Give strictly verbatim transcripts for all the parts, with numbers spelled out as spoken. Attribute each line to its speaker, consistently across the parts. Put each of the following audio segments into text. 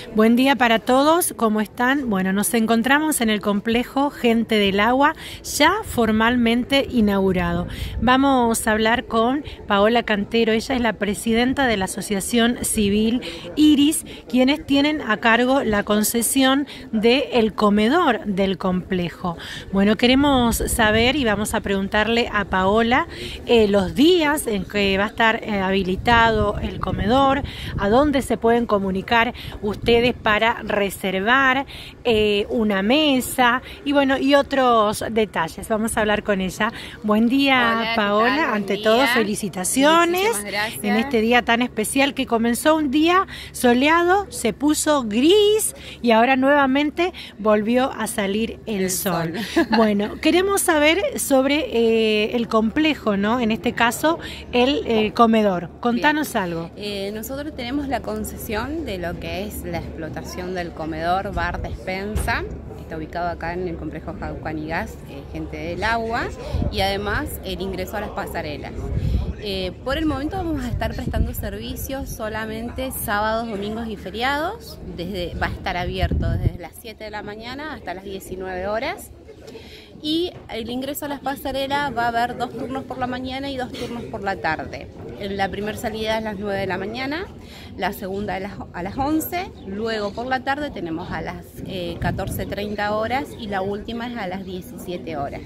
Speaker 1: Buen día para todos, ¿cómo están? Bueno, nos encontramos en el complejo Gente del Agua, ya formalmente inaugurado. Vamos a hablar con Paola Cantero, ella es la presidenta de la Asociación Civil Iris, quienes tienen a cargo la concesión del comedor del complejo. Bueno, queremos saber y vamos a preguntarle a Paola eh, los días en que va a estar eh, habilitado el comedor, a dónde se pueden comunicar ustedes para reservar eh, una mesa y bueno, y otros detalles. Vamos a hablar con ella. Buen día,
Speaker 2: hola,
Speaker 1: Paola.
Speaker 2: Buen
Speaker 1: Ante
Speaker 2: día.
Speaker 1: todo, felicitaciones en este día tan especial que comenzó un día soleado, se puso gris y ahora nuevamente volvió a salir el, el sol. sol. Bueno, queremos saber sobre eh, el complejo, ¿no? En este caso, el eh, comedor. Contanos
Speaker 2: Bien.
Speaker 1: algo.
Speaker 2: Eh, nosotros tenemos la concesión de lo que es la explotación del comedor, bar, despensa. Está ubicado acá en el complejo Jaucan y Gas, eh, Gente del Agua, y además el ingreso a las pasarelas. Eh, por el momento vamos a estar prestando servicios solamente sábados, domingos y feriados. Desde, va a estar abierto desde las siete de la mañana hasta las diecinueve horas. Y el ingreso a las pasarelas va a haber dos turnos por la mañana y dos turnos por la tarde. La primera salida es a las nueve de la mañana, la segunda a las, a las once, luego por la tarde tenemos a las eh, catorce treinta horas y la última es a las diecisiete horas.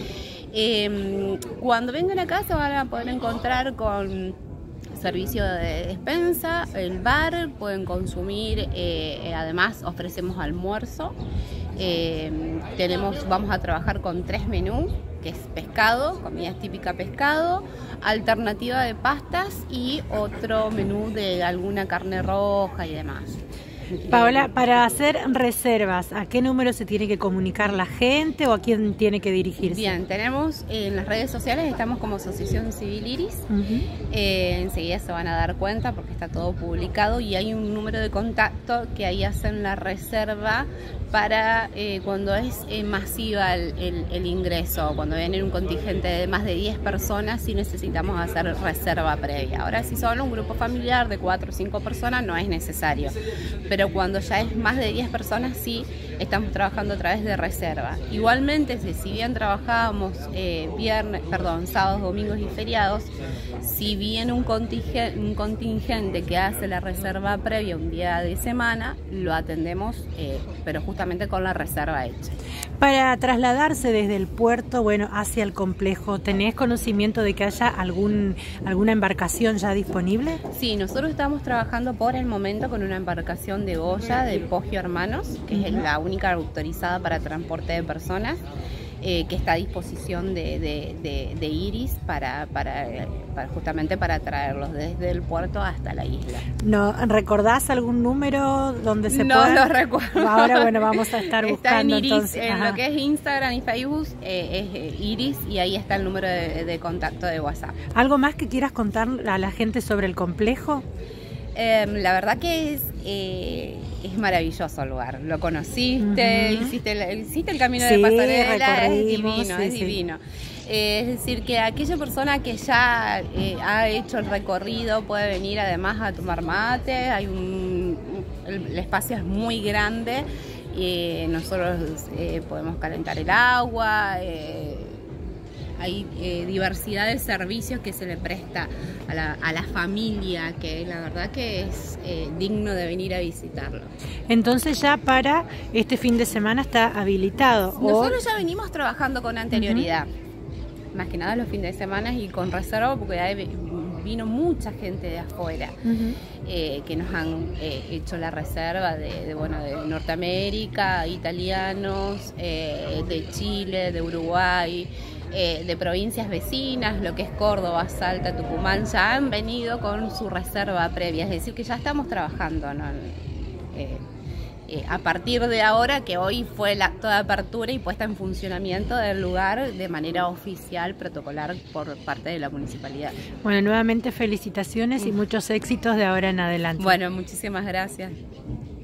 Speaker 2: Eh, cuando vengan acá se van a poder encontrar con servicio de despensa, el bar, pueden consumir, eh, además ofrecemos almuerzo. Eh, tenemos, vamos a trabajar con tres menús, que es pescado, comida típica pescado, alternativa de pastas y otro menú de alguna carne roja y demás.
Speaker 1: Paola, para hacer reservas, ¿a qué número se tiene que comunicar la gente o a quién tiene que dirigirse?
Speaker 2: Bien, tenemos en las redes sociales, estamos como Asociación Civil Iris, uh-huh. eh, enseguida se van a dar cuenta porque está todo publicado y hay un número de contacto que ahí hacen la reserva para eh, cuando es eh, masiva el, el, el ingreso, cuando viene un contingente de más de diez personas, sí necesitamos hacer reserva previa. Ahora si solo un grupo familiar de cuatro o cinco personas no es necesario, pero cuando ya es más de diez personas sí estamos trabajando a través de reserva. Igualmente, si bien trabajábamos eh, viernes, perdón, sábados, domingos y feriados, si viene un contingente, un contingente que hace la reserva previa un día de semana, lo atendemos, eh, pero justamente con la reserva hecha.
Speaker 1: Para trasladarse desde el puerto, bueno, hacia el complejo, ¿tenés conocimiento de que haya algún, alguna embarcación ya disponible?
Speaker 2: Sí, nosotros estamos trabajando por el momento con una embarcación de Goya, de Poggio Hermanos, que uh-huh. es la única autorizada para transporte de personas, eh, que está a disposición de, de, de, de Iris para, para, para justamente para traerlos desde el puerto hasta la isla.
Speaker 1: ¿No recordás algún número donde se
Speaker 2: no
Speaker 1: pueda?
Speaker 2: No lo recuerdo.
Speaker 1: Ahora bueno, vamos a estar
Speaker 2: está
Speaker 1: buscando
Speaker 2: en Iris,
Speaker 1: entonces.
Speaker 2: En
Speaker 1: Ajá.
Speaker 2: lo que es Instagram y Facebook eh, es Iris y ahí está el número de, de contacto de WhatsApp.
Speaker 1: ¿Algo más que quieras contar a la gente sobre el complejo?
Speaker 2: Eh, la verdad que es, eh, es maravilloso el lugar. Lo conociste, uh-huh. hiciste, el, hiciste el camino
Speaker 1: sí,
Speaker 2: de pasarela, es divino,
Speaker 1: sí,
Speaker 2: es
Speaker 1: sí.
Speaker 2: divino. Eh, es decir, que aquella persona que ya eh, ha hecho el recorrido puede venir además a tomar mate, hay un, el, el espacio es muy grande, eh, nosotros eh, podemos calentar el agua, eh, hay eh, diversidad de servicios que se le presta a la, a la familia, que la verdad que es eh, digno de venir a visitarlo.
Speaker 1: Entonces ya para este fin de semana está habilitado.
Speaker 2: Nosotros
Speaker 1: o...
Speaker 2: ya venimos trabajando con anterioridad, uh-huh. más que nada los fines de semana y con reserva porque hay, vino mucha gente de afuera uh-huh. eh, que nos han eh, hecho la reserva de, de, bueno, de Norteamérica, italianos, eh, de Chile, de Uruguay, eh, de provincias vecinas, lo que es Córdoba, Salta, Tucumán, ya han venido con su reserva previa, es decir que ya estamos trabajando, ¿no? eh, Eh, a partir de ahora, que hoy fue el acto de apertura y puesta en funcionamiento del lugar de manera oficial, protocolar por parte de la municipalidad.
Speaker 1: Bueno, nuevamente felicitaciones y muchos éxitos de ahora en adelante.
Speaker 2: Bueno, muchísimas gracias.